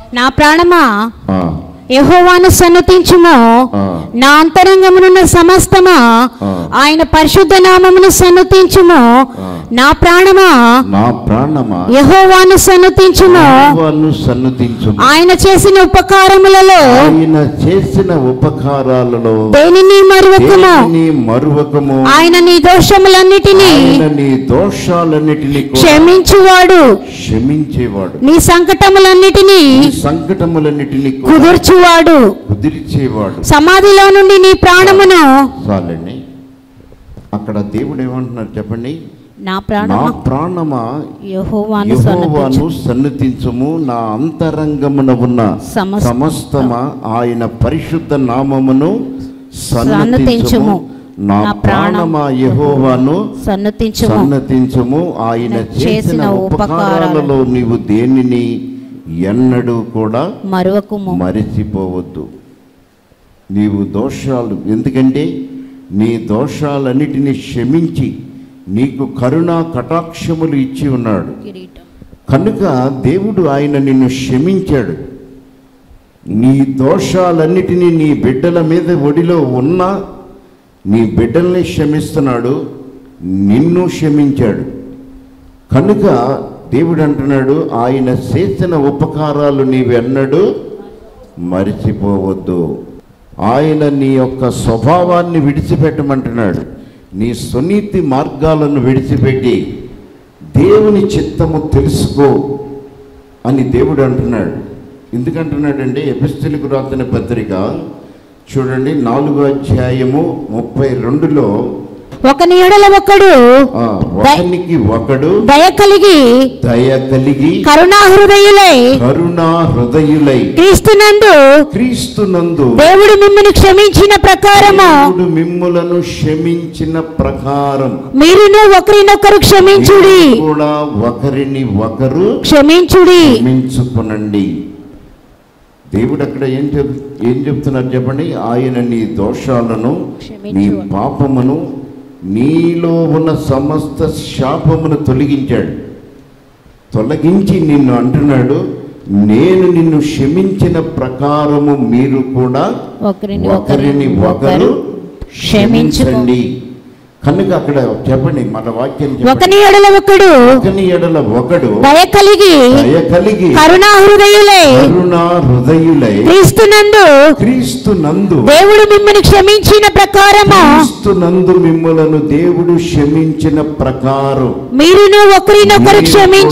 నా ప్రాణమా యెహోవాను సన్నుతించుము, నా అంతరంగమునున్న సమస్తమా ఆయన పరిశుద్ధ నామమును సన్నుతించుము. నా ప్రాణమా యెహోవాను సన్నుతించుము, ఆయన చేసిన ఉపకారములలో దేనిని మరువకుము. ఆయన నీ దోషములన్నిటినీ క్షమించేవాడు, నీ సంకటములన్నిటినీ కుదిర్చేవాడు. సమాధిలో నుండి నీ ప్రాణమును. అక్కడ దేవుడు ఏమంటున్నారు చెప్పండి? నా ప్రాణమా యెహోవాను సన్నుతించుము, నా అంతరంగమున ఉన్న సమస్తమా ఆయన పరిశుద్ధ నామమును సన్నుతించుము. నా ప్రాణమా యెహోవాను సన్నుతించుము, ఆయన చేసిన ఉపకారాలలో నీవు దేనిని ఎన్నడూ కూడా మరిచిపోవద్దు. నీవు దోషాలు, ఎందుకంటే నీ దోషాలన్నిటినీ క్షమించి నీకు కరుణా కటాక్షములు ఇచ్చి ఉన్నాడు కనుక దేవుడు ఆయన నిన్ను క్షమించాడు. నీ దోషాలన్నిటినీ నీ బిడ్డల మీద ఒడిలో ఉన్నా నీ బిడ్డల్ని క్షమిస్తున్నాడు, నిన్ను క్షమించాడు. కనుక దేవుడు అంటున్నాడు ఆయన చేసిన ఉపకారాలు నీవెన్నడూ మరిచిపోవద్దు. ఆయన నీ యొక్క స్వభావాన్ని విడిచిపెట్టమంటున్నాడు. నీ సునీతి మార్గాలను విడిచిపెట్టి దేవుని చిత్తము తెలుసుకో అని దేవుడు అంటున్నాడు. ఎందుకంటున్నాడంటే ఎపిస్తోలుకు రాసిన పత్రిక చూడండి 4వ అధ్యాయము 32లో ఒకని ఎడల ఒకడు దయ కలిగి కరుణా హృదయులై క్రీస్తునందు దేవుడు మిమ్మును క్షమించిన ప్రకారం మీరును ఒకరినొకరు క్షమించుడి, కూడా ఒకరిని ఒకరు క్షమించుకోనండి. దేవుడు అక్కడ ఏం చెప్తున్నారు చెప్పండి? ఆయన నీ దోషాలను, నీ పాపమును, నీలో ఉన్న సమస్త శాపమును తొలగించి నిన్ను అంటున్నాడు, నేను నిన్ను క్షమించిన ప్రకారము మీరు కూడా ఒకరిని ఒకరు క్షమించండి. కనుక అక్కడ చెప్పండి మన వాక్యం, ఒకని ఎడల ఒకడు దయ కలిగి కరుణా హృదయులై క్రీస్తునందు దేవుడు మిమ్మల్ని క్షమించిన ప్రకారం మీరును ఒకరినొకరు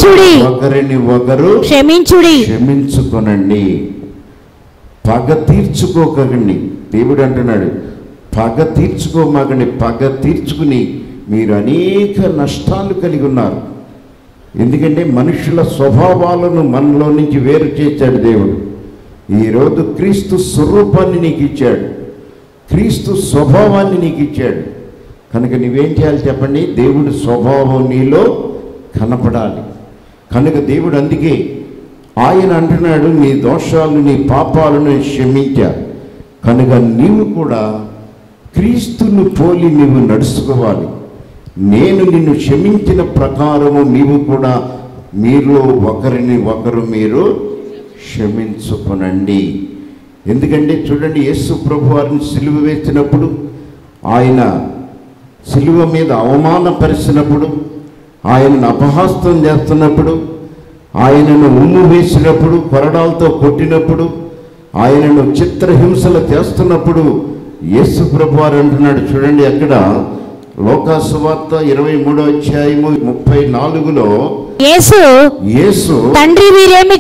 క్షమించుకోనండి. పగ తీర్చుకోకండి. దేవుడు అంటున్నాడు పగ తీర్చుకోమాకండి. పగ తీర్చుకుని మీరు అనేక నష్టాలు కలిగి ఉన్నారు. ఎందుకంటే మనుషుల స్వభావాలను మనలో నుంచి వేరు చేశాడు దేవుడు. ఈరోజు క్రీస్తు స్వరూపాన్ని నీకు ఇచ్చాడు, క్రీస్తు స్వభావాన్ని నీకు ఇచ్చాడు. కనుక నువ్వేం చేయాలి చెప్పండి? దేవుడి స్వభావం నీలో కనపడాలి. కనుక దేవుడు అందుకే ఆయన అంటున్నాడు నీ దోషాలు, నీ పాపాలను క్షమించారు. కనుక నీవు కూడా క్రీస్తును పోలి నీవు నడుచుకోవాలి. నేను నిన్ను క్షమించిన ప్రకారము నీవు కూడా మీలో ఒకరిని ఒకరు మీరు క్షమించుకొనండి. ఎందుకంటే చూడండి, యేసు ప్రభు వారిని సిలువ వేసినప్పుడు, ఆయన సిలువ మీద అవమానపరిచినప్పుడు, ఆయనను అపహాస్యం చేస్తున్నప్పుడు, ఆయనను ఉమ్ము వేసినప్పుడు, కొరడాలతో కొట్టినప్పుడు, ఆయనను చిత్రహింసలు చేస్తున్నప్పుడు యేసు ప్రభు వారు అంటున్నాడు చూడండి, అక్కడ లోకాసు వార్త 23వ అధ్యాయము 34లో యేసు తండ్రి వీరు ఏమి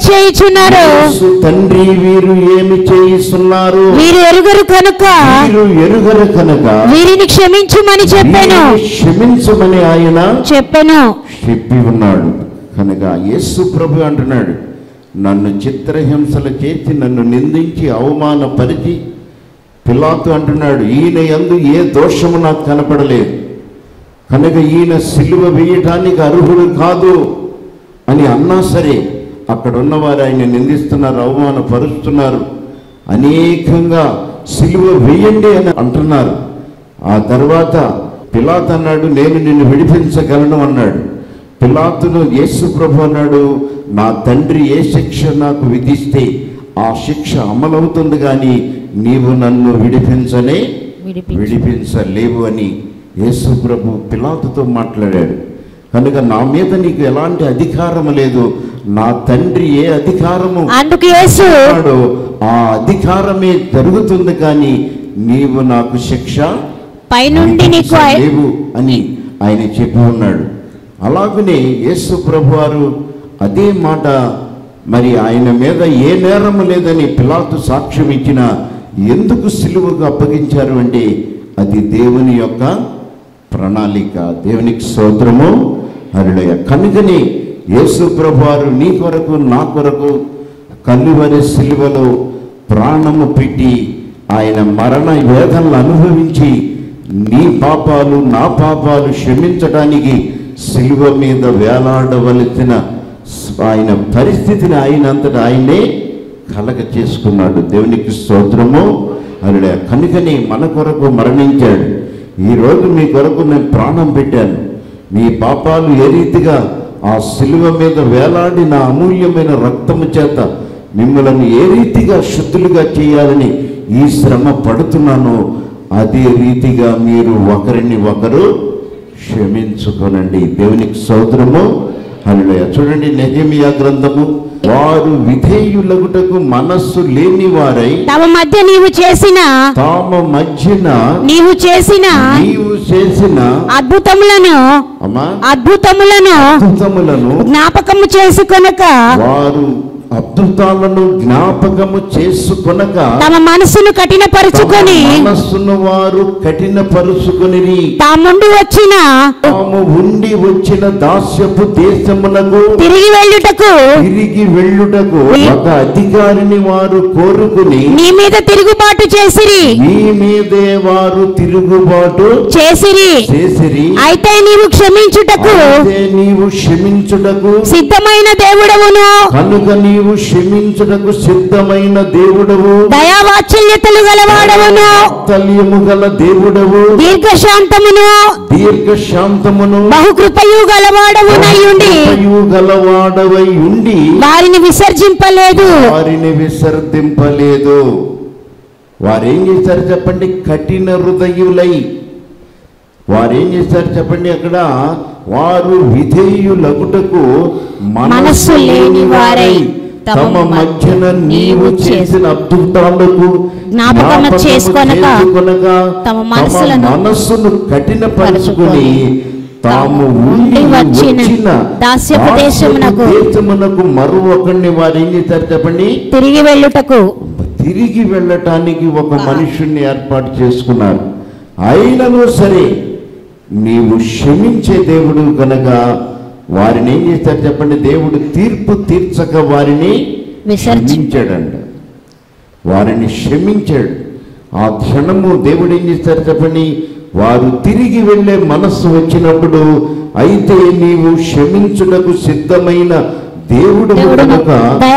చేయుచున్నారు వీరు ఎరుగరు కనుక వీరిని క్షమించుమని క్షమించమని ఆయన చెప్పి ఉన్నాడు. కనుక యేసు ప్రభు అంటున్నాడు నన్ను చిత్రహింసలు చేసి నన్ను నిందించి అవమానపరిచి, పిలాతు అంటున్నాడు ఈయన యందు ఏ దోషము నాకు కనపడలేదు కనుక ఈయన సిలువ వేయటానికి అర్హుడు కాదు అని అన్నా సరే అక్కడ ఉన్నవారు ఆయన నిందిస్తున్నారు, అవమానపరుస్తున్నారు, అనేకంగా సిలువ వేయండి అని అంటున్నారు. ఆ తర్వాత పిలాతు అన్నాడు నేను నిన్ను విడిపించగలను అన్నాడు. పిలాతును యేసు ప్రభు అన్నాడు, నా తండ్రి ఏ శిక్ష నాకు విధిస్తే ఆ శిక్ష అమలవుతుంది, కానీ నీవు నన్ను విడిపించలేవు అని యేసు ప్రభు పిలాతుతో మాట్లాడాడు. కనుక నా మీద నీకు ఎలాంటి అధికారం లేదు, నా తండ్రి ఏ అధికారము అందుకు యేసు ఆ అధికారమే జరుగుతుంది, కానీ నీవు నాకు శిక్ష పైనుండి నీకు లేవు అని ఆయన చెప్పి ఉన్నాడు. అలాగనే యేసు ప్రభు వారు అదే మాట మరి ఆయన మీద ఏ నేరము లేదని పిలాతు సాక్ష్యం ఇచ్చిన ఎందుకు సిలువకు అప్పగించారు అంటే అది దేవుని యొక్క ప్రణాళిక. దేవునికి స్తోత్రము, హల్లెలూయా. కనుకనే యేసు ప్రభు వారు నీ కొరకు నా కొరకు కల్వరి సిలువలో ప్రాణము పెట్టి ఆయన మరణ వేదనలు అనుభవించి నీ పాపాలు నా పాపాలు క్షమించడానికి సిలువ మీద వేలాడవలసిన ఆయన పరిస్థితిని ఆయనంతటా ఆయనే కలగ చేసుకున్నాడు. దేవునికి స్తోత్రము, హల్లెలూయా. కనుకనే మన కొరకు మరణించాడు. ఈరోజు మీ కొరకు నేను ప్రాణం పెట్టాను. మీ పాపాలు ఏ రీతిగా ఆ సిలువ మీద వేలాడి నా అమూల్యమైన రక్తము చేత మిమ్మల్ని ఏ రీతిగా శుద్ధులుగా చేయాలని ఈ శ్రమ పడుతున్నానో అదే రీతిగా మీరు ఒకరిని ఒకరు క్షమించుకోనండి. దేవునికి స్తోత్రము, హల్లెలూయా. చూడండి నెహెమియా గ్రంథము, వారు విధేయులగుటకు మనస్సు లేని వారై తమ మధ్య నీవు చేసిన అద్భుతములను జ్ఞాపకము చేసుకొనక వారు అద్భుతాలను జ్ఞాపకము చేసుకొనక తమ మనస్సును వారు కఠినపరుచుకొని తాము ఉండి వచ్చిన దాస్యపు దేశమునకు తిరిగి వెళ్ళుటకు ఒక అధికారిని వారు కోరుకుని నీ మీద తిరుగుబాటు చేసిరి. అయితే నీవు క్షమించుటకు సిద్ధమైన దేవుడవును. కనుక నీవు క్షమించుటకు సిద్ధమైన దేవుడవు, దయావాత్సల్యతలు గలవాడవును, వాత్సల్యము గల దేవుడవు, దీర్ఘశాంతమును బహుకృపయు గలవాడవై ఉండి వారిని విసర్జింపలేదు. వారేం చేశారు చెప్పండి? కఠిన హృదయులై వారేం చేశారు చెప్పండి? అక్కడ వారు విధేయులగుటకు మనస్సు లేని వారై తమ మధ్యన నీవు చేసిన అద్భుతాలకు జ్ఞాపకము చేసుకొనక తమ మనస్సును కఠినపరుచుకుని తాము ఉండి వచ్చిన దాస్యపు దేశమునకు మరొకరిని వారు ఏం చేశారు చెప్పండి? తిరిగి వెళ్ళటానికి ఒక మనుషుణ్ణి ఏర్పాటు చేసుకున్నారు. అయినను సరే నీవు క్షమించే దేవుడు కనుక వారిని ఏం చేస్తారు చెప్పండి? దేవుడు తీర్పు తీర్చక వారిని క్షమించాడంట. వారిని క్షమించాడు. ఆ క్షణము దేవుడు ఏం చేస్తారు చెప్పండి? వారు తిరిగి వెళ్ళే మనస్సు వచ్చినప్పుడు, అయితే నీవు క్షమించుటకు సిద్ధమైన దేవుడవు కనుక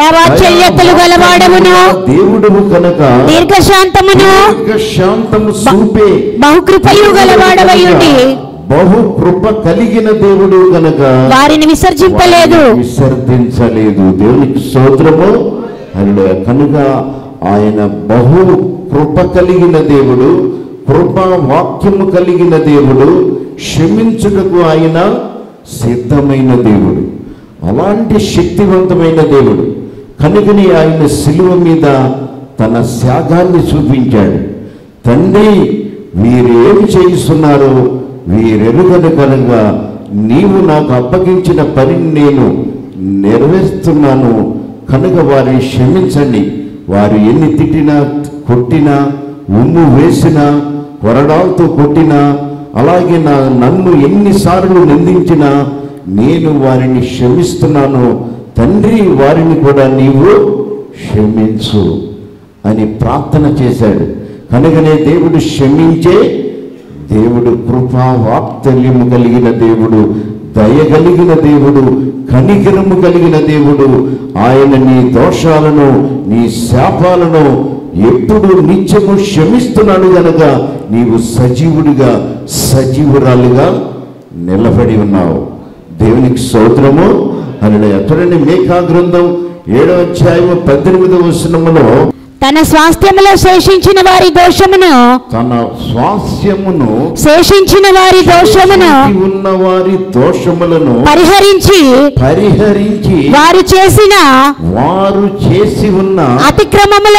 దేవుడవు కనుక దీర్ఘశాంతము చూపే బహుకృపయు గలవాడవై ఉండి బహుకృప కలిగిన దేవుడు కనుక వారిని విసర్జించలేదు. దేవునికి స్తోత్రము, హల్లెలూయా. కనుక ఆయన బహు కృప కలిగిన దేవుడు, కృపా వాక్యము కలిగిన దేవుడు, క్షమించుటకు ఆయన సిద్ధమైన దేవుడు, అలాంటి శక్తివంతమైన దేవుడు. కనుకని ఆయన సిలువ మీద తన త్యాగాన్ని చూపించాడు. తండ్రి, వీరేమి చేయిస్తున్నారో వీరెరుగను కనుక నీవు నాకు అప్పగించిన పనిని నేను నెరవేరుస్తున్నాను కనుక వారిని క్షమించండి. వారు ఎన్ని తిట్టినా, కొట్టినా, ఉమ్ము వేసినా, కొరడాలతో కొట్టినా, అలాగే నన్ను ఎన్నిసార్లు నిందించినా నేను వారిని క్షమిస్తున్నాను. తండ్రి, వారిని కూడా నీవు క్షమించు అని ప్రార్థన చేశాడు. కనుకనే దేవుడు క్షమించే దేవుడు, కృపా వాత్సల్యము కలిగిన దేవుడు, దయ కలిగిన దేవుడు, కనికరము కలిగిన దేవుడు. ఆయన నీ దోషాలను, నీ శాపాలను ఎప్పుడు నిత్యము క్షమిస్తున్నాడు గనక నీవు సజీవుడిగా, సజీవురాలుగా నిలబడి ఉన్నావు. దేవునికి స్తోత్రము. హల్లెలూయా. చూడండి మీకా గ్రంథం 7వ అధ్యాయము 18వ వచనములో తన స్వాస్థ్యములో శేషించిన వారి దోషమును శేషించిన వారి దోషమును ఉన్న వారి దోషములను పరిహరించి వారు చేసి ఉన్న అతిక్రమముల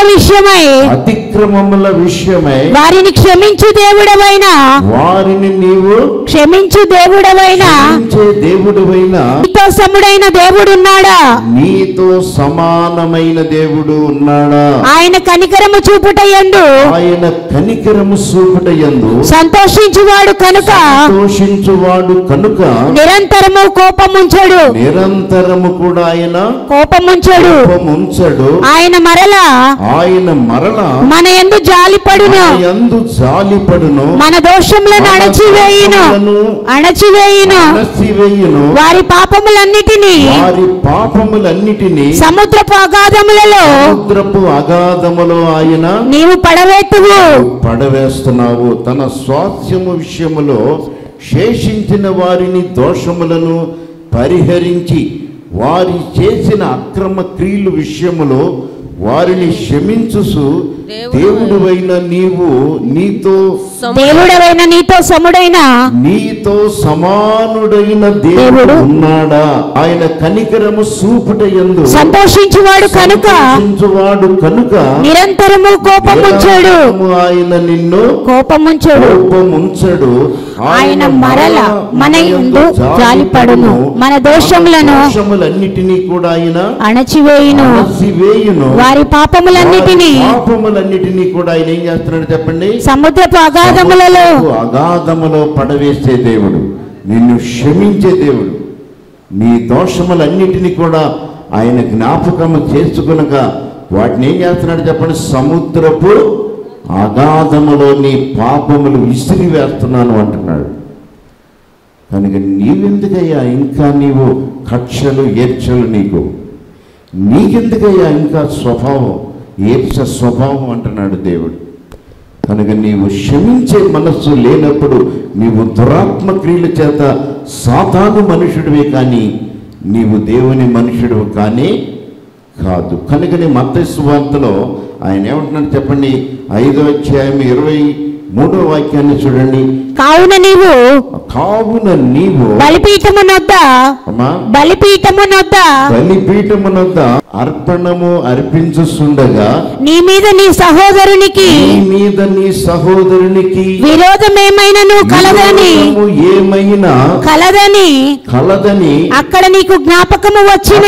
విషయమై వారిని క్షమించు దేవుడవైన నీవు క్షమించు దేవుడవైన నీతో సముడైన దేవుడున్నాడా? నీతో సమానమైన దేవుడు ఉన్నాడా? ఆయన కనికరము చూపుటయందు సంతోషించువాడు కనుక నిరంతరము కోపముంచడు. కూడా ఆయన కోపముంచడు. ఆయన మరలా మన యందు జాలిపడును. మన దోషములను అణచివేయును. వారి పాపములన్నిటినీ సముద్రపు అగాధములలో ఆయన నీవు పడవేస్తున్నావు. తన స్వాస్థ్యము విషయములో శేషించిన వారిని దోషములను పరిహరించి వారి చేసిన అక్రమ క్రియలు విషయములో వారిని క్షమించుసు దేవుడవైన నీతో సముడైన నీతో సమానుడైన దేవుడు ఉన్నాడా? ఆయన కనికరము చూపుటయందు సంతోషించువాడు కనుక నిరంతరము కోపముంచడు. ఆయన నిన్ను కోపముంచడు. ఆయన మరల మన యందు జాలిపడును. మన దోషములన్నిటినీ కూడా ఆయన అణచివేయును. వారి పాపములన్నిటినీ కూడా ఆయన ఏం చేస్తున్నాడు చెప్పండి? సముద్రపు అగాధములో పడవేసే దేవుడు, నిన్ను క్షమించే దేవుడు. నీ దోషములన్నిటినీ కూడా ఆయన జ్ఞాపకము చేసుకునక వాటిని ఏం చేస్తున్నాడు చెప్పండి? సముద్రపు అగాధములో నీ పాపములు విసిరి వేస్తున్నాను అంటున్నాడు. కనుక నీవెందుకయ్యా ఇంకా నీవు కక్షలు ఏర్చలు నీకెందుకయ్యా ఇంకా స్వభావం అంటున్నాడు దేవుడు. కనుక నీవు క్షమించే మనస్సు లేనప్పుడు నీవు దురాత్మ క్రియల చేత సాతాను మనుషుడివే కానీ నీవు దేవుని మనుషుడు కానీ కాదు. కనుకని మత్తయి సువార్తలో ఆయన ఏమంటున్నాడు చెప్పండి? 5వ అధ్యాయం 23వ వాక్యాన్ని చూడండి. కావున నీవు బలిపీఠమునొద్ద అర్పణము అర్పించుచుండగా నీ మీద నీ సహోదరునికి విరోధమేమైనను కలదని అక్కడ నీకు జ్ఞాపకము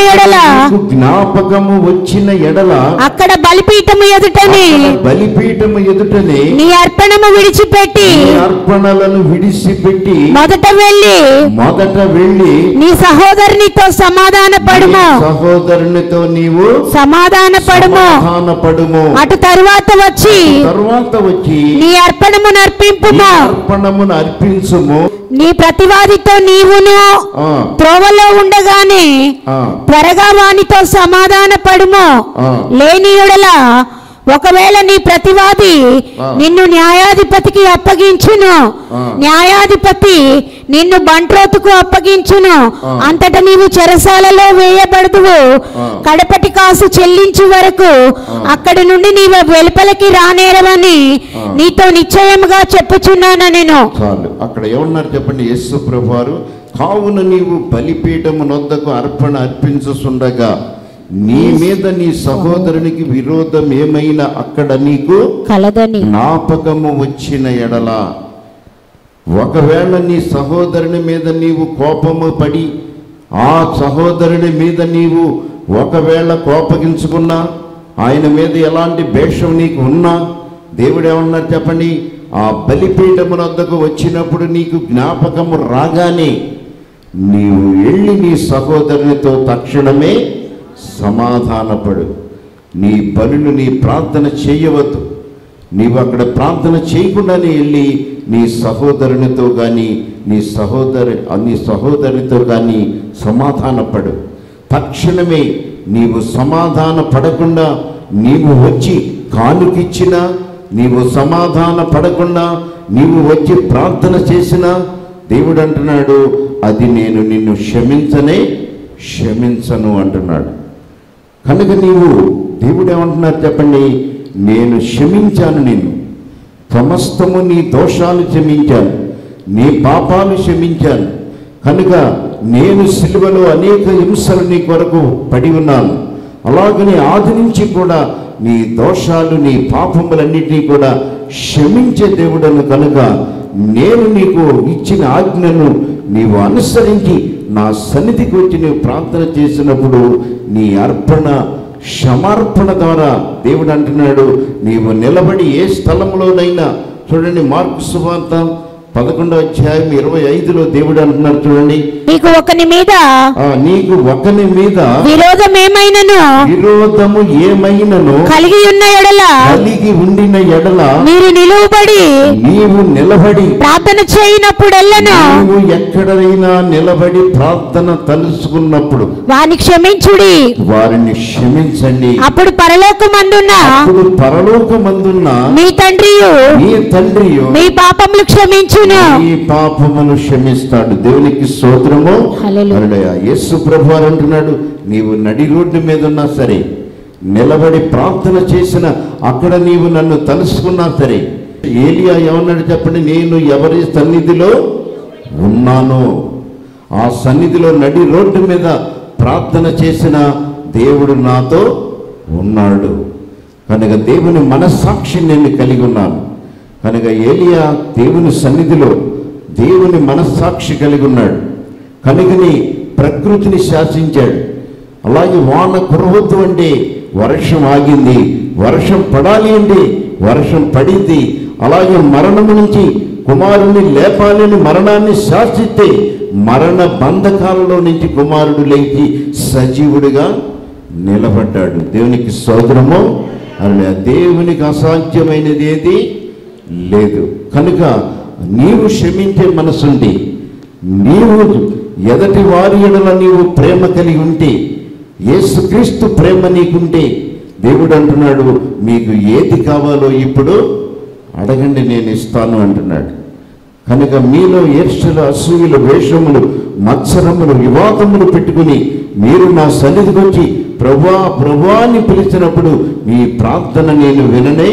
వచ్చిన ఎడల అక్కడ బలిపీఠము ఎదుటనే నీ అర్పణము అర్పణలను విడిచిపెట్టి మొదట వెళ్ళి నీ సహోదరునితో సహోదరునితో నీవు సమాధానపడుము. అటు తరువాత వచ్చి నీ అర్పణమును అర్పించుము. నీ ప్రతివాదితో నీవును త్రోవలో ఉండగానే త్వరగా వానితో సమాధానపడుము. లేని యెడల ఒకవేళ నీ ప్రతివాది నిన్ను న్యాయాధిపతికి అప్పగించును, న్యాయాధిపతి నిన్ను బంట్రోతుకు అప్పగించును. అంతటా నీవు చెరసాలలో వేయబడుదువు. కడపటి కాసు చెల్లించు వరకు అక్కడి నుండి నీవు వెలుపలికి రానేరవని నీతో నిశ్చయముగా చెప్పుచున్నాను నేను. అక్కడ ఏమన్నారు చెప్పండి? యేసు ప్రభువారు, కావున నీవు బలిపీఠమునొద్దకు అర్పణ అర్పించుచుండగా నీ మీద నీ సహోదరునికి విరోధం ఏమైనా అక్కడ నీకు జ్ఞాపకము వచ్చిన ఎడల, ఒకవేళ నీ సహోదరుని మీద నీవు కోపము పడి ఆ సహోదరుని మీద నీవు ఒకవేళ కోపగించుకున్నా, ఆయన మీద ఎలాంటి భేషం నీకు ఉన్నా, దేవుడు ఏమన్నారు చెప్పండి? ఆ బలిపీఠమునొద్దకు వచ్చినప్పుడు నీకు జ్ఞాపకము రాగానే నీవు వెళ్ళి నీ సహోదరునితో తక్షణమే సమాధానపడు. నీ బలులు నీ ప్రార్థన చేయవద్దు. నీవు అక్కడ ప్రార్థన చేయకుండానే వెళ్ళి నీ సహోదరునితో కానీ నీ సహోదరితో కానీ సమాధానపడు. తక్షణమే నీవు సమాధాన పడకుండా నీవు వచ్చి కానుకిచ్చినా, నీవు సమాధాన పడకుండా నీవు వచ్చి ప్రార్థన చేసినా దేవుడు అంటున్నాడు, అది నేను నిన్ను క్షమించను అంటున్నాడు. కనుక దేవుడు ఏమంటున్నారు చెప్పండి, నేను క్షమించాను నిన్ను, సమస్తము నీ దోషాలు క్షమించాను, నీ పాపాలు క్షమించాను. కనుక నేను సిలువలో అనేక హింసలు నీ కొరకు పడి ఉన్నాను. అలాగని ఆది నుంచి కూడా నీ దోషాలు నీ పాపములన్నిటినీ కూడా క్షమించే దేవుడను. కనుక నేను నీకు ఇచ్చిన ఆజ్ఞను నీవు అనుసరించి నా సన్నిధికి వచ్చి నీవు ప్రార్థన చేసినప్పుడు నీ క్షమార్పణ ద్వారా దేవుడు అంటున్నాడు, నీవు నిలబడి ఏ స్థలంలోనైనా, చూడండి మార్కు సువార్త 11వ అధ్యాయం 25లో దేవుడు అంటున్నారు, చూడండి, నీకు ఒకని మీద విరోధము ఏమైనను కలిగి ఉండిన ఎడల నీవు నిలబడి ప్రార్థన చేయనప్పుడెల్లను, నీవు ఎక్కడైనా నిలబడి ప్రార్థన తలుసుకున్నప్పుడు వారిని క్షమించండి. అప్పుడు పరలోకమందున్న మీ తండ్రియు మీ పాపములు క్షమించును, ఈ పాపమును క్షమిస్తాడు. దేవునికి స్తోత్రము. హల్లెలూయా. యేసు ప్రభువారు అంటున్నాడు, నీవు నడి రోడ్డు మీద ఉన్నా సరే, నిలబడి ప్రార్థన చేసిన అక్కడ నీవు నన్ను తలుసుకున్నా సరే, ఏలియా ఏమన్నాడు చెప్పండి, నేను ఎవరి సన్నిధిలో ఉన్నానో ఆ సన్నిధిలో నడి రోడ్డు మీద ప్రార్థన చేసిన దేవుడు నాతో ఉన్నాడు. కనుక దేవుని మనస్సాక్షి నేను కలిగి ఉన్నాను. కనుక ఏలియా దేవుని సన్నిధిలో దేవుని మనస్సాక్షి కలిగి ఉన్నాడు. కనుకని ప్రకృతిని శాసించాడు. అలాగే వాన కురవద్దు అంటే వర్షం ఆగింది, వర్షం పడాలి అంటే వర్షం పడింది. అలాగే మరణము నుంచి కుమారుని లేపాలని మరణాన్ని శాసిస్తే మరణ బంధకాలలో నుంచి కుమారుడు లేచి సజీవుడిగా నిలబడ్డాడు. దేవునికి స్తోత్రము. అలా దేవునికి అసాధ్యమైనది ఏది లేదు. కనుక నీవు క్షమించే మనసుండి, నీవు ఎదటి వారి ఎడల నీవు ప్రేమ కలిగి ఉంటే, యేసుక్రీస్తు ప్రేమ నీకుంటే, దేవుడు అంటున్నాడు, మీకు ఏది కావాలో ఇప్పుడు అడగండి, నేను ఇస్తాను అంటున్నాడు. కనుక మీలో ఈర్ష్యలు, అసూయలు, వేషములు, మత్సరములు, వివాదములు పెట్టుకుని మీరు నా సన్నిధికి వచ్చి ప్రభువా ప్రభువా అని పిలిచినప్పుడు మీ ప్రార్థన నేను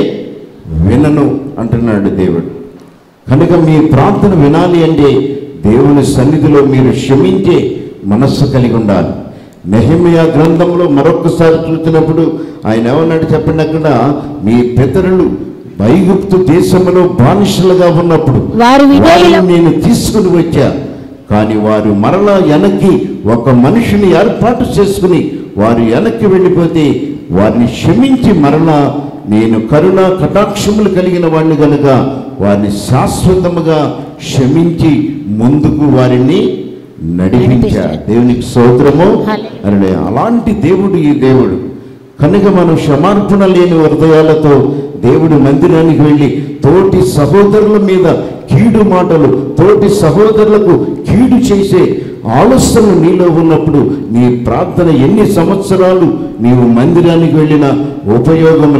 వినను అంటున్నాడు దేవుడు. కనుక మీ ప్రార్థన వినాలి అంటే దేవుని సన్నిధిలో మీరు క్షమించే మనస్సు కలిగి ఉండాలి. నెహెమీయా గ్రంథంలో మరొకసారి చూసినప్పుడు ఆయన ఏమన్నాడు చెప్పండి, అక్కడ మీ పితరులు ఐగుప్తు దేశంలో బానిసలుగా ఉన్నప్పుడు నేను తీసుకుని వచ్చా, కానీ వారు మరలా వెనక్కి ఒక మనిషిని ఏర్పాటు చేసుకుని వారు వెనక్కి వెళ్ళిపోతే వారిని క్షమించి మరలా నేను కరుణ కటాక్షములు కలిగిన వాడిని కనుక వారిని శాశ్వతముగా క్షమించి ముందుకు వారిని నడిపించా. దేవునికి స్తోత్రము. అరే అలాంటి దేవుడు ఈ దేవుడు. కనుక మనం క్షమార్పణ లేని హృదయాలతో దేవుడి మందిరానికి వెళ్ళి తోటి సహోదరుల మీద కీడు మాటలు, తోటి సహోదరులకు కీడు చేసే ఆలోచన నీలో ఉన్నప్పుడు నీ ప్రార్థన ఎన్ని సంవత్సరాలు నీవు మందిరానికి వెళ్ళినా ఉపయోగం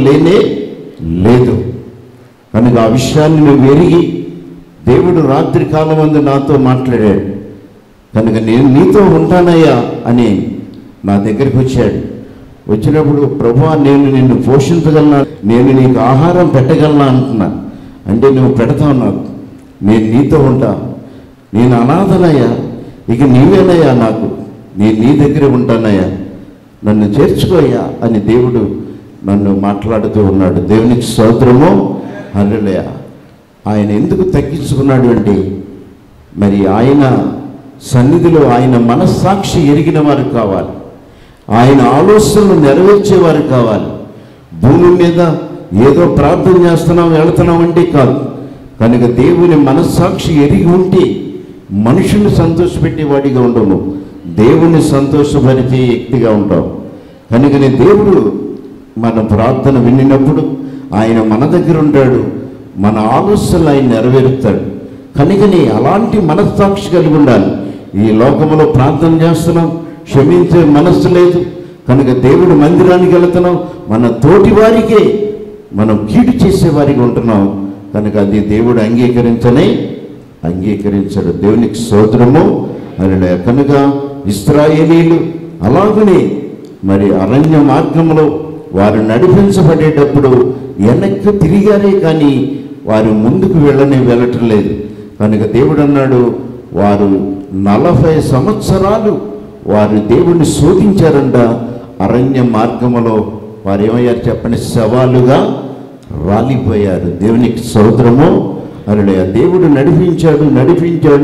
లేదు. కనుక ఆ విషయాన్ని నువ్వు ఎరిగి దేవుడు రాత్రి కాలమందు నాతో మాట్లాడాడు. కనుక నేను నీతో ఉంటానయ్యా అని నా దగ్గరికి వచ్చాడు. వచ్చినప్పుడు ప్రభువా నేను నిన్ను పోషించగలనా, నేను నీకు ఆహారం పెట్టగలనా అంటున్నా. అంటే నువ్వు పెడతావు నాకు, నేను నీతో ఉంటా, నేను అనాథనయ్యా, ఇక నీవేనయ్యా నాకు, నేను నీ దగ్గరే ఉంటానయ్యా, నన్ను చేర్చుకోయ్యా అని దేవుడు నన్ను మాట్లాడుతూ ఉన్నాడు. దేవునికి స్తోత్రము. హల్లెలూయా. ఆయన ఎందుకు తగ్గించుకున్నాడు అంటే మరి ఆయన సన్నిధిలో ఆయన మనస్సాక్షి ఎరిగిన వారు కావాలి, ఆయన ఆలోచనలు నెరవేర్చేవారు కావాలి. భూమి మీద ఏదో ప్రార్థన చేస్తున్నాం వెళుతున్నాం అంటే కాదు. కనుక దేవుని మనస్సాక్షి ఎరిగి ఉంటే మనుషుని సంతోషపెట్టేవాడిగా ఉండవు, దేవుని సంతోషపరిచే వ్యక్తిగా ఉంటావు. కనుకనే దేవుడు మన ప్రార్థన వినినప్పుడు ఆయన మన దగ్గర ఉంటాడు, మన ఆలోచనలు ఆయన నెరవేరుస్తాడు. కనుకని అలాంటి మనస్సాక్షి కలిగి ఉండాలి. ఈ లోకంలో ప్రార్థన చేస్తున్నాం, క్షమించే మనస్సు లేదు. కనుక దేవుడు మందిరానికి వెళుతున్నాం, మన తోటి వారికే మనం కీడు చేసేవారికి ఉంటున్నాం. కనుక అది దేవుడు అంగీకరించనే అంగీకరించాడు. దేవునికి స్తోత్రము. హల్లెలూయా. కనుక ఇశ్రాయేలీలు అలాగనే మరి అరణ్య మార్గంలో వారు నడిపించబడేటప్పుడు వెనక్కి తిరిగారే కానీ వారు ముందుకు వెళ్ళటం లేదు. కనుక దేవుడు అన్నాడు, వారు 40 సంవత్సరాలు వారు దేవుణ్ణి శోధించారంట. అరణ్య మార్గములో వారు ఏమయ్యారు చెప్పండి? శవాలుగా రాలిపోయారు. దేవునికి స్తోత్రము. హల్లెలూయా. దేవుడు నడిపించాడు,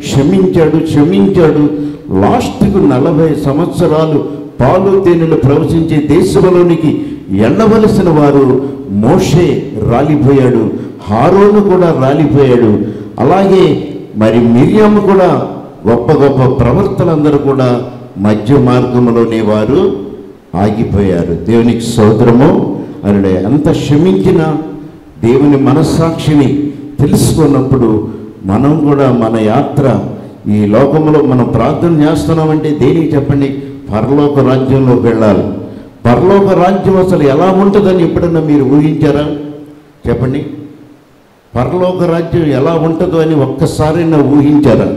క్షమించాడు. లాస్ట్కు 40 సంవత్సరాలు పాలు తేనెలు ప్రవచించే దేశంలోనికి వెళ్ళవలసిన వారు మోషే రాలిపోయాడు, హారోను కూడా రాలిపోయాడు. అలాగే మరి మిర్యాము కూడా గొప్ప గొప్ప ప్రవర్తనందరూ కూడా మధ్య మార్గంలోనే వారు ఆగిపోయారు. దేవునికి స్తోత్రము. అలా ఎంత క్షమించినా దేవుని మనస్సాక్షిని తెలుసుకున్నప్పుడు మనం కూడా మన యాత్ర ఈ లోకంలో మనం ప్రార్థన చేస్తున్నామంటే దేనికి చెప్పండి? పరలోక రాజ్యంలోకి వెళ్ళాలి. పరలోక రాజ్యం అసలు ఎలా ఉంటుందని ఎప్పుడన్నా మీరు ఊహించారా చెప్పండి? పరలోక రాజ్యం ఎలా ఉంటుందో అని ఒక్కసారైనా ఊహించారా?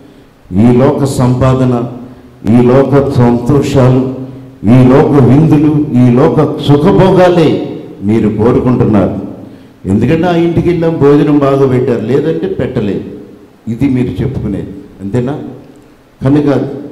ఈ లోక సంపాదన, ఈ లోక సంతోషాలు, ఈ లోక విందులు, ఈ లోక సుఖభోగాలే మీరు కోరుకుంటున్నారు. ఎందుకంటే ఆ ఇంటికి వెళ్ళాం, భోజనం బాగా పెట్టారు, లేదంటే పెట్టలేదు, ఇది మీరు చెప్పుకునేది, అంతేనా? కనుక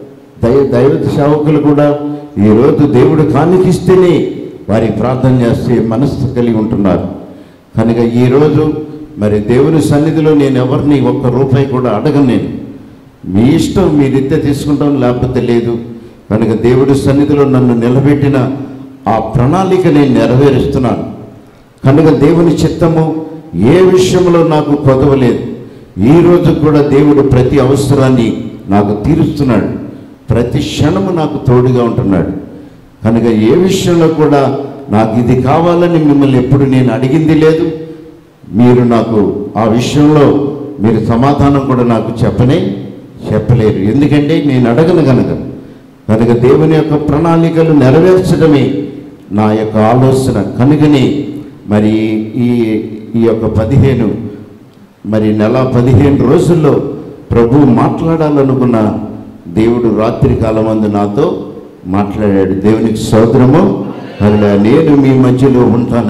దైవ సేవకులు కూడా ఈరోజు దేవుడు కానికిస్తేనే వారికి ప్రార్థన చేస్తే మనస్సు కలిగి ఉంటున్నారు. కనుక ఈరోజు మరి దేవుని సన్నిధిలో నేను ఎవరిని ఒక్క రూపాయి కూడా అడగను. నేను మీ ఇష్టం, మీరిద్దే తీసుకుంటాం, లేకపోతే లేదు. కనుక దేవుడి సన్నిధిలో నన్ను నిలబెట్టిన ఆ ప్రణాళిక నేను నెరవేరుస్తున్నాను. కనుక దేవుని చిత్తము ఏ విషయంలో నాకు కొదవలేదు. ఈరోజు కూడా దేవుడు ప్రతి అవసరాన్ని నాకు తీరుస్తున్నాడు, ప్రతి క్షణము నాకు తోడుగా ఉంటున్నాడు. కనుక ఏ విషయంలో కూడా నాకు ఇది కావాలని మిమ్మల్ని ఎప్పుడు నేను అడిగింది లేదు. మీరు నాకు ఆ విషయంలో మీరు సమాధానం కూడా నాకు చెప్పలేరు. ఎందుకంటే నేను అడగను కనుక దేవుని యొక్క ప్రణాళికలు నెరవేర్చడమే నా యొక్క ఆలోచన. కనుకనే మరి ఈ యొక్క 15 నెల 15 రోజుల్లో ప్రభు మాట్లాడాలనుకున్న దేవుడు రాత్రి కాలమందు నాతో మాట్లాడాడు. దేవునికి స్తోత్రము. అలా నేను మీ మధ్యలో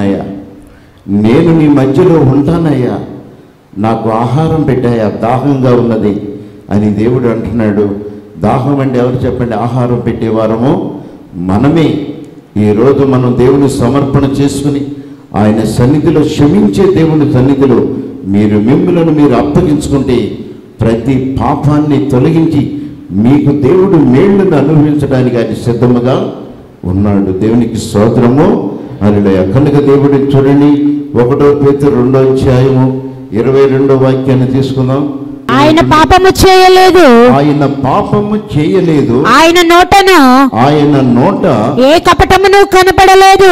ఉంటానయ్యా, నాకు ఆహారం పెట్టాయా, దాహంగా ఉన్నది అని దేవుడు అంటున్నాడు. దాహం అంటే ఎవరు చెప్పండి? ఆహారం పెట్టేవారము మనమే. ఈరోజు మనం దేవుని సమర్పణ చేసుకుని ఆయన సన్నిధిలో క్షమించే దేవుని సన్నిధిలో మిమ్మల్ని మీరు అప్పగించుకుంటే ప్రతి పాపాన్ని తొలగించి మీకు దేవుడు మేళ్లను అనుభవించడానికి ఆయన సిద్ధముగా ఉన్నాడు. దేవునికి స్తోత్రము. హల్లెలూయా. కనుక దేవుడిని చూడండి, 1 పేతురు 2వ అధ్యాయము 22వ వాక్యాన్ని తీసుకుందాం. ఆయన పాపము చేయలేదు, ఆయన నోట ఏ కపటమును కనపడలేదు,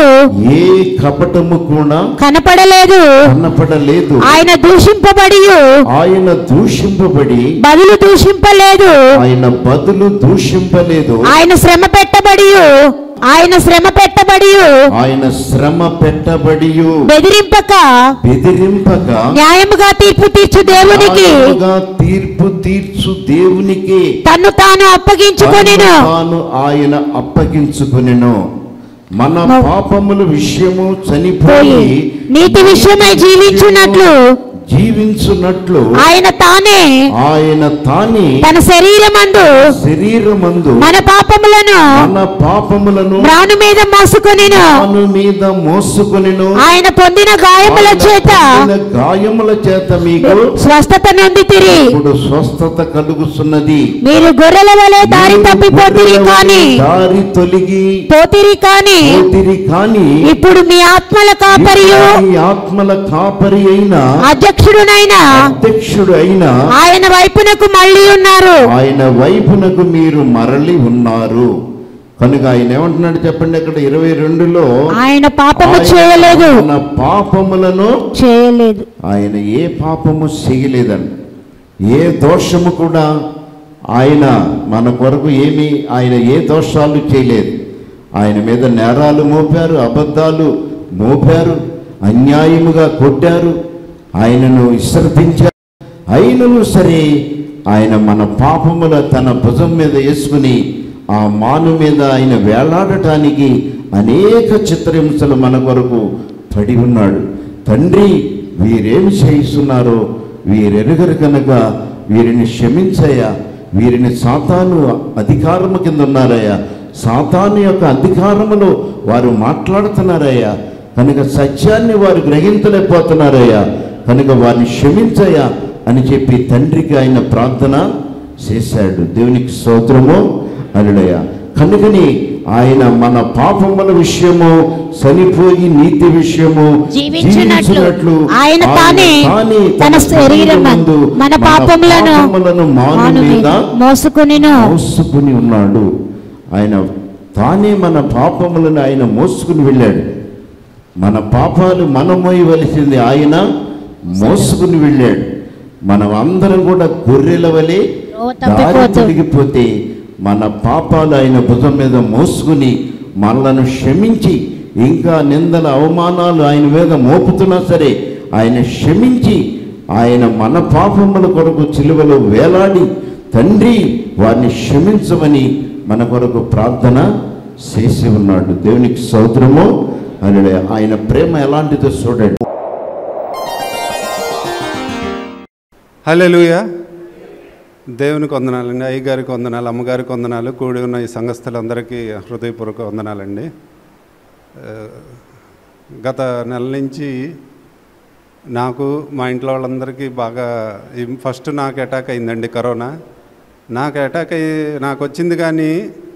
కనపడలేదు. ఆయన దూషింపబడి బదులు దూషింపలేదు, ఆయన శ్రమ పెట్టబడి బెదిరింపక న్యాయముగా తీర్పు తీర్చు దేవునికి తన్ను తాను అప్పగించుకొనెను. మన పాపముల విషయము చనిపోయి నీతి విషయమై జీవించున్నట్లు ఆయన తానే తన శరీరమందు మన పాపములను మ్రాను మీద మోసుకొనెను. ఆయన పొందిన గాయముల చేత మీకు స్వస్థత నొందితిరి. ఇప్పుడు స్వస్థత కలుగుతున్నది. మీరు గొర్రెల వలె దారి తప్పిపోతిరి కానీ ఇప్పుడు మీ ఆత్మల కాపరి అయిన అధ్యక్షుడు అయినా ఆయన వైపునకు మీరు మరలి ఉన్నారు. కనుక ఆయన ఏమంటున్నాడు చెప్పండి? అక్కడ 22లో ఆయన పాపము చేయలేదు, పాపములను చేయలేదు. ఆయన ఏ పాపము చేయలేదండి, ఏ దోషము కూడా ఆయన మన కొరకు ఆయన ఏ దోషాలు చేయలేదు. ఆయన మీద నేరాలు మోపారు, అబద్ధాలు మోపారు, అన్యాయముగా కొట్టారు, ఆయనను విసర్జించారు. అయినను సరే ఆయన మన పాపముల తన భుజం మీద వేసుకుని ఆ మాను మీద ఆయన వేలాడటానికి అనేక చిత్రహింసలు మన కొరకు పడి ఉన్నాడు. తండ్రి, వీరేమి చేయిస్తున్నారో వీరెరుగరు కనుక వీరిని క్షమించయ్యా, వీరిని సాతాను అధికారము కింద ఉన్నారయ్యా, సాతాను యొక్క అధికారములో వారు మాట్లాడుతున్నారయ్యా, కనుక సత్యాన్ని వారు గ్రహించలేకపోతున్నారయ్యా, కనుక వారిని క్షమించయ్యా అని చెప్పి తండ్రికి ఆయన ప్రార్థన చేశాడు. దేవునికి స్తోత్రము. హల్లెలూయా. కనుకని ఆయన మన పాపముల విషయము చనిపోయి నీతి విషయము జీవించినట్లు ఆయన తానే తన శరీరమందు మన పాపములను మాను మీద మోసుకుని ఉన్నాడు. ఆయన తానే మన పాపములను ఆయన మోసుకుని వెళ్ళాడు. మన పాపాలు మనం మోయవలసింది ఆయన మోసుకుని వెళ్ళాడు. మనం అందరం కూడా గొర్రెల వలె దారి తొలగిపోతే మన పాపాలు ఆయన భుజం మీద మోసుకుని మనలను క్షమించి, ఇంకా నిందల అవమానాలు ఆయన మీద మోపుతున్నా సరే ఆయన క్షమించి, ఆయన మన పాపముల కొరకు సిలువలో వేలాడి తండ్రి వారిని క్షమించమని మన కొరకు ప్రార్థన చేసి ఉన్నాడు. దేవునికి స్తోత్రము. హల్లెలూయా. ఆయన ప్రేమ ఎలాంటిదో చూడండి. హల్లెలూయా. దేవునికి వందనాలండి, అయ్యగారికి వందనాలు, అమ్మగారికి వందనాలు, కూడి ఉన్న ఈ సంఘస్థులందరికీ హృదయపూర్వక వందనాలండి. గత నెల నుంచి నాకు మా ఇంట్లో వాళ్ళందరికీ బాగా ఫస్ట్ నాకు అటాక్ అయిందండి కరోనా. నాకు వచ్చింది, కానీ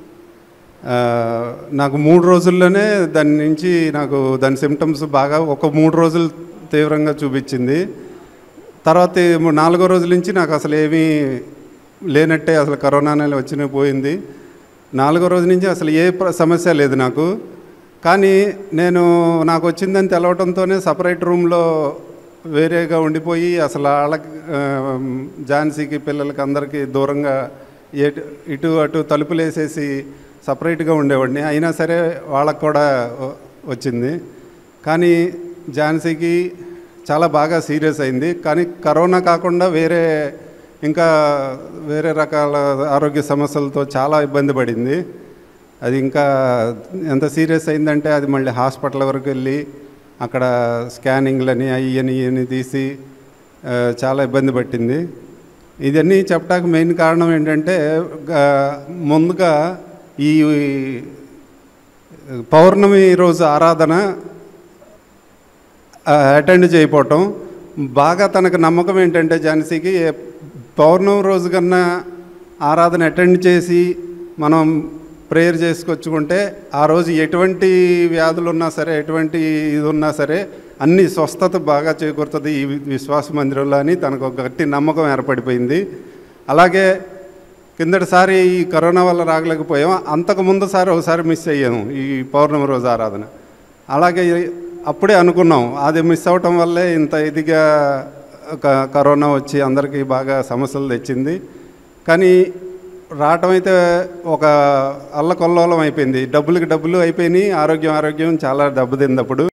నాకు 3 రోజుల్లోనే దాని సిమ్టమ్స్ బాగా ఒక 3 రోజులు తీవ్రంగా చూపించింది. తర్వాత 4వ రోజు నుంచి నాకు అసలు ఏమీ లేనట్టే, అసలు కరోనా అనేది వచ్చిన పోయింది. 4వ రోజు నుంచి అసలు ఏ సమస్య లేదు నాకు. కానీ నాకు వచ్చిందని తెలవటంతోనే సపరేట్ రూమ్లో వేరేగా ఉండిపోయి అసలు వాళ్ళకి ఝాన్సీకి పిల్లలకి అందరికీ దూరంగా ఇటు అటు తలుపులు వేసేసి సపరేట్గా ఉండేవాడిని. అయినా సరే వాళ్ళకు కూడా వచ్చింది. కానీ ఝాన్సీకి చాలా బాగా సీరియస్ అయింది. కానీ కరోనా కాకుండా ఇంకా వేరే రకాల ఆరోగ్య సమస్యలతో చాలా ఇబ్బంది పడింది. అది ఇంకా ఎంత సీరియస్ అయిందంటే అది మళ్ళీ హాస్పిటల్ వరకు వెళ్ళి అక్కడ స్కానింగ్లని అయ్యని తీసి చాలా ఇబ్బంది పట్టింది. ఇవన్నీ చెప్పడానికి మెయిన్ కారణం ఏంటంటే, ముందుగా ఈ పౌర్ణమి రోజు ఆరాధన అటెండ్ చేయకపోవటం, బాగా తనకు నమ్మకం ఏంటంటే ఝాన్సీకి పౌర్ణమి రోజు కన్నా ఆరాధన అటెండ్ చేసి మనం ప్రేయర్ చేసుకొచ్చుకుంటే ఆ రోజు ఎటువంటి వ్యాధులు ఉన్నా సరే, ఎటువంటి ఇది ఉన్నా సరే అన్ని స్వస్థత బాగా చేకూరుతుంది ఈ విశ్వాస మందిరంలో అని తనకు ఒక గట్టి నమ్మకం ఏర్పడిపోయింది. అలాగే కిందటిసారి ఈ కరోనా వల్ల రాగలేకపోయాం, అంతకుముందుసారి ఒకసారి మిస్ అయ్యాము ఈ పౌర్ణమి రోజు ఆరాధన. అలాగే అప్పుడే అనుకున్నాం అది మిస్ అవ్వటం వల్లే ఇంత ఇదిగా కరోనా వచ్చి అందరికీ బాగా సమస్యలు తెచ్చింది. కానీ రావటం అయితే ఒక అల్లకొల్లోలం అయిపోయింది, డబ్బులకి డబ్బులు అయిపోయినాయి, ఆరోగ్యం చాలా దెబ్బతింది. అప్పుడు